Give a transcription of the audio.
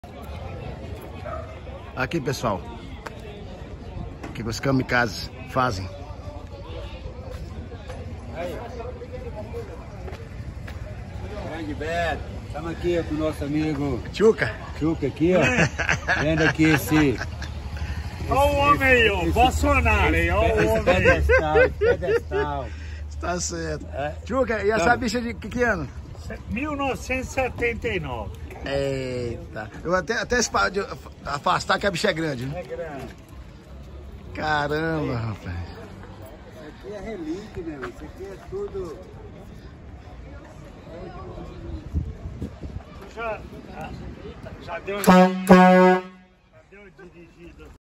Aqui, pessoal, o que os kamikazes fazem. Grande Beto, estamos aqui com o nosso amigo Tchuca. Tchuca aqui, ó. Vendo aqui esse... Olha o homem aí, ó. Bolsonaro aí, olha o homem aí. Pedestal. Tá certo. É. Tchuca, e essa bicha de que ano? 1979. Eita. Eu até afastar que a bicha é grande, né? É grande. Caramba, rapaz. Isso aqui é relíquia, meu. Isso aqui é tudo... Já deu... Já deu dirigido.